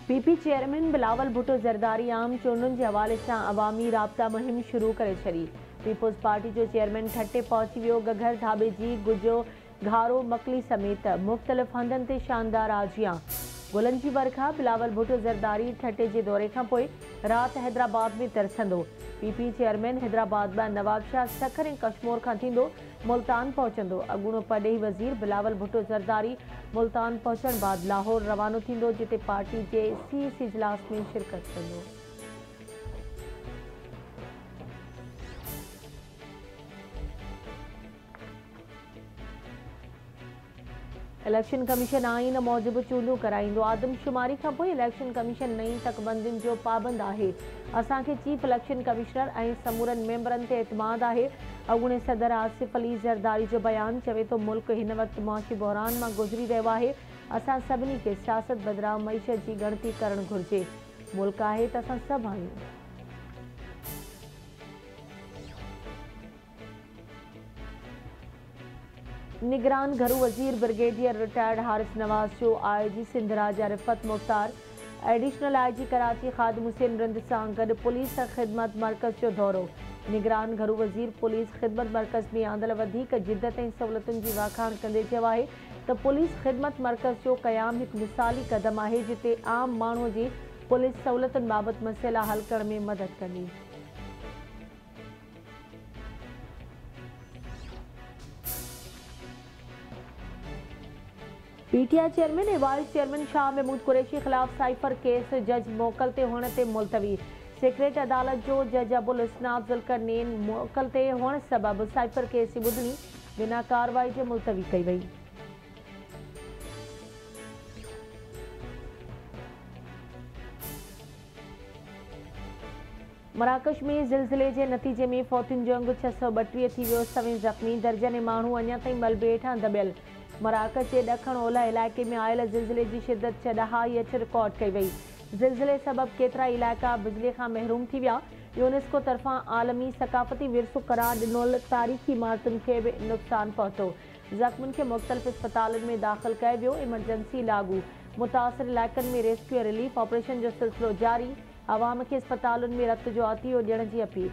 PP chairman Bilawal Bhutto Zardari आम चूंडुनि के हवाले से अवामी राब्ता मुहिम शुरू करे छड़ी। पीपुल्स पार्टी जो चेयरमैन ठटे पहुंची वियो। गघर धाबे जी गुजो घारो मकली समेत मुख़्तलिफ़ हंधनि ते शानदार आजियां। गुलनि जी बरखा। बिलावल भुट्टो ज़रदारी ठटे के दौरे खां पोइ रात हैदराबाद में तरसंदो। पीपी चेयरमैन हैदराबाद में नवाबशाह सखर ऐं कशमोर खां थींदो मुल्तान पहुंचंदो। अॻूणो परॾेही वज़ीर बिलावल भुट्टो ज़रदारी मुल्तान पहुंचण बाद लाहौर रवानो थींदो, जिते पार्टी के सीएसी इजलास में शिरकत कंदो। इलेक्शन कमीशन आइन मौजूद चूंडू कराइंदो। आदमशुमारी खां पोइ इलेक्शन कमीशन नई तकबंदियुनि जो पाबंद आहे। असांखे चीफ इलेक्शन कमिश्नर ऐं समूरनि मेंबरनि ते एतमाद आहे। अॻूणे सदर आसिफ अली ज़रदारी जो बयान चवे थो, मुल्क हिन वक़्तु मुआशी बहरान मां गुज़री रहियो आहे। असां सभिनी खे सियासत बदिरां मईशत जी ॻणती करणु घुरिजे। मुल्क आहे त असां सभु आहियूं। निगरान घरू वज़ीर ब्रिगेडियर रिटायर्ड हारिस नवाज़ जो IG Sindh Raja Rifat Mukhtar, additional IG Karachi Khadim Hussain Rind सां गॾु पुलिस ख़िदमत मर्कज़ जो दौरो। निगरान घरू वज़ीर पुलिस ख़िदमत मर्कज़ में आंदड़ वधीक जिद्दत ऐं सहूलियतुनि जी वाखाण कंदे चयो आहे त पुलिस ख़िदमत मर्कज़ जो क़याम हिकु मिसाली क़दम आहे, जिते आम माण्हूअ जी पुलिस सहूलियतुनि बाबति मसइला हल करण में मदद कंदी। पीटीआई चेयरमैन ऐं वाइस चेयरमैन शाह महमूद कुरैशी ख़िलाफ़ साइफर केस जज मोकल ते हुअण ते मुलतवी। सेक्रेट अदालत जो जज अबुल इस्नाद ज़ुल्करनैन मोकल ते हुअण सबबि साइफर केस जी ॿुधणी बिना कार्रवाई जे मुलतवी कई वई। मराकश में ज़िलज़िले जे नतीजे में फौतियुनि जो अंग 632 थी वियो। सवें ज़ख़्मी दर्जने माण्हू अञा ताईं मलबे हेठां दॿियल। मराकश जे ॾखण ओलह इलाइक़े में आयल ज़िलज़िले जी शिदत 6.8 रिकॉर्ड कई वई। ज़िलज़िले सबबि केतिरा इलाइक़ा बिजली खां महरूम थी विया। यूनेस्को तरफ़ां आलमी सक़ाफ़ती विरसो करार ॾिनल तारीख़ी इमारतुनि खे बि नुक़सानु पहुतो। ज़ख़्मियुनि खे मुख़्तलिफ़ इस्पतालुनि में दाख़िल कयो वियो। इमरजेंसी लागू। मुतासिर इलाइक़नि में रेस्क्यू ऐं रिलीफ ऑपरेशन जो सिलसिलो जारी। अवाम खे इस्पतालुनि में रत जो आतियो ॾियण जी अपील।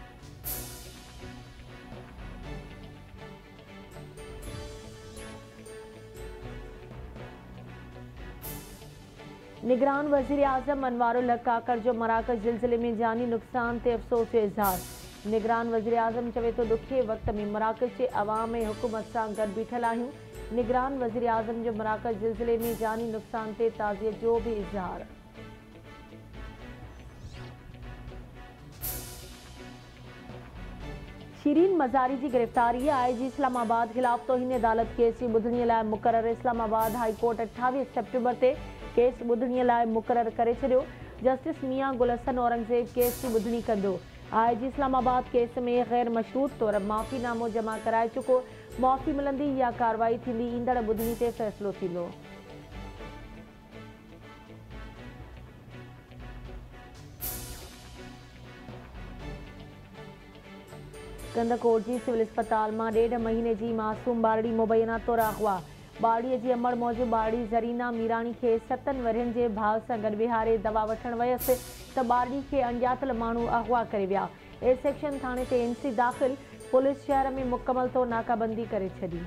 निगरान वज़ीर आज़म अनवारुल हक काकड़ जो मराकश ज़िलज़िले में जानी नुक़सान ते अफ़सोस जो इज़हार। निगरान वज़ीर आज़म चवे थो, ॾुखिये वक़्त में मराकश जे अवाम ऐं हुकूमत सां गॾु बीठल आहियूं। निगरान वज़ीर आज़म जो मराकश ज़िलज़िले में जानी नुक़सान ते ताज़ियत जो बि इज़हार। शीरीन मज़ारी की गिरफ़्तारी। आईजी इस्लामाबाद ख़िलाफ़ तौहीन अदालत केस जी ॿुधणीअ लाइ मुक़रर। इस्लामाबाद हाई कोर्ट 28 सेप्टेम्बर ते केस ॿुधणीअ लाइ मुक़रर करे छॾियो। जस्टिस मियां गुलहसन औरंगज़ेब केस जी ॿुधणी कंदो। आईजी इस्लामाबाद केस में ग़ैर मशरूत तौर माफ़ीनामो जमा कराए चुको। माफ़ी मिलंदी या कार्रवाई थींदी, ईंदड़ ॿुधणी ते फ़ैसिलो थींदो। कंदकोट जी सिविल अस्पताल में 1.5 महीने की मासूम बारड़ी मुबैना तौर अगवा। बाड़ीअ जी अमड़ मौजू बाड़ी ज़रीना मीरानी के 7 वरियनि जे भाउ सां गॾु विहारे दवा वठण वयसि त बाड़ी के अणॼातल माण्हू अगवा करे विया। ए सेक्शन थाणे ते एनसी दाख़िल। पुलिस शहर में मुकमल तौर नाकाबंदी करे छॾी।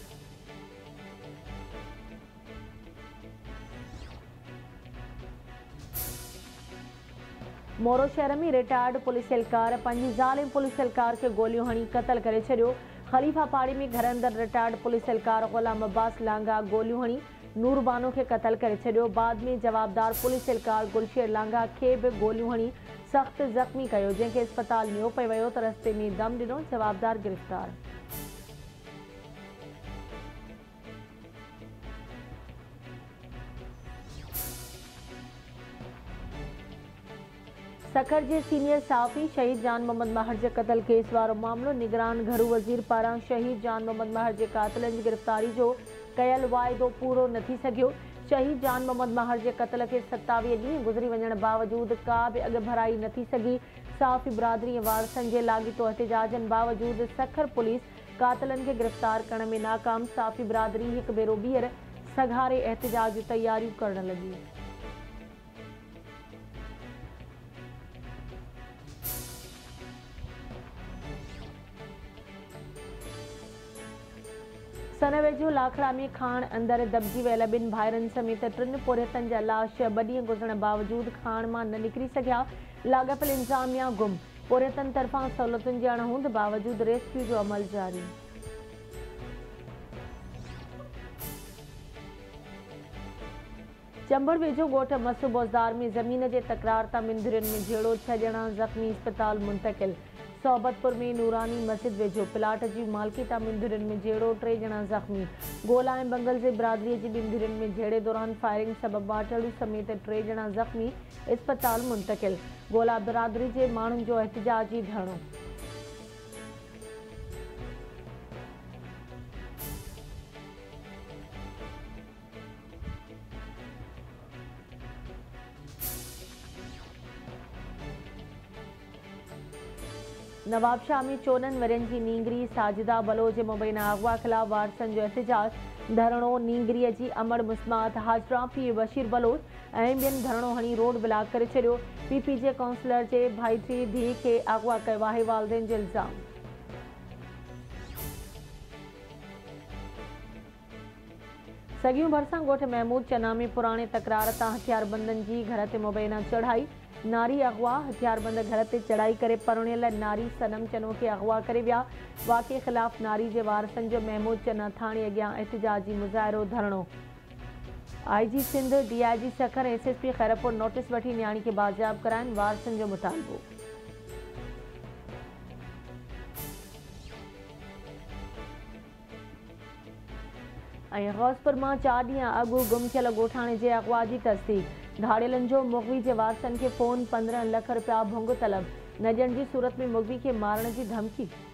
मोरो शहर में रिटायर्ड पुलिस एहलकार पंहिंजी ज़ाल ऐं पुलिस एहलकार के गोलियों हणी क़तल करे छॾियो। ख़लीफ़ा पाड़ी में घर अंदर रिटायर्ड पुलिस एहलकार ग़ुलाम अब्बास लांघा गोलियों हणी नूर बानो के कतल करे छॾियो। बाद में जवाबदार पुलिस एहलकार गुलशेर लांघा के भी गोलियों हणी सख्त ज़ख़्मी कयो, जंहिंखे अस्पताल नियो पियो वियो त रस्ते में दम ॾिनो। जवाबदार गिरफ़्तार। सखर के सीनियर सहाफ़ी शहीद जान मोहम्मद महर के कतल केस वारो मामलो। निगरान घरू वज़ीर पारां शहीद जान मोहम्मद महर के कातिलनि की गिरफ़्तारी जो कयल वाइदो पूरो न थी सघियो। शहीद जान मोहम्मद महर के कतल के 27 ॾींहं गुज़री वञण बावजूद का भी अॻ भराई न थी सघी। सहाफ़ी बिरादरी वारसनि के लाॻीतो एहतिजाजनि बावजूद सखर पुलिस कातिलनि के गिरफ़्तार करण में नाकाम। सहाफ़ी बिरादरी हिकु भेरो ॿीहर सघारे एहतिजाज जूं तैयारियूं करण लगी। सन वेझो लाखड़ा में खाण अंदर दबजी वियल ॿिनि भाइरनि समेत 3 पुरियतनि जा लाश 2 ॾींहं गुज़रण बावजूद खाण मां न निकिरी सघिया। लाॻापियल इंतज़ामिया गुम, पुरियतनि तरफ़ां सहूलियतुनि जी अणहोंद बावजूद रेस्क्यू जो अमल जारी। चंबुर वेझो ॻोठ मसू बोज़दार में ज़मीन जे तकरार तां मिंदरियुनि में झेड़ो, 6 ॼणा ज़ख़्मी, अस्पताल मुंतकिल। सोबतपुर में नूरानी मस्जिद वेझो प्लाट जी मालिकी तां मिंदरियुनि में झेड़ो, 3 ॼणा ज़ख़्मी। गोला ऐं बंगल जे बिरादरीअ जी मिंदरियुनि में झेड़े दौरान फायरिंग सबबि बाटड़ू समेत 3 ॼणा ज़ख़्मी, अस्पताल मुंतकिल। गोला बिरादरी जे माण्हुनि जो एहतिजाजी धरणो। नवाबशाह में 14 वरियनि जी नींगरी साजिदा बलोच मुबैना अगवा खिलाफ वारसनि जो एहतिजाज धरणो। नींगरीअ जी अमड़ मुस्मात हाजरा पीर बशीर बलोच ऐं ॿियनि धरणो हणी रोड ब्लॉक करे छॾियो। पीपीजे काउंसलर जे भाइटी धीउ खे अगवा कयो आहे, वालिदैन जो इल्ज़ाम। सॻियूं भरिसां ॻोठ महमूद चना में पुराणे तकरार तां हथियारबंदनि जी घर ते मुबैना चढ़ाई। नारी अगवा, हथियारबंद घर ते चढ़ाई करे परिणियल नारी सनम चनो खे अगवा करे विया। वाक़े ख़िलाफ़ नारी जे वारसनि जो महमूद चना थाणे अॻियां एहतिजाजी मुज़ाहिरो धरणो। IG Sindh, DIG Sukkur, SSP Khairpur notice वठी न्याणी खे बाज़ियाब कराइनि, वारसनि जो मुतालबो। ऐं गौसपुर मां 4 ॾींहं अॻु गुम थियल ॻोठाणे जे अगवा जी तस्दीक़। धाड़ियलनि जो मुग़वी जे वारसनि खे फ़ोन, 15 लख रुपया भुंग तलब। न ॾियण जी सूरत में मुग़वी खे मारण जी धमकी।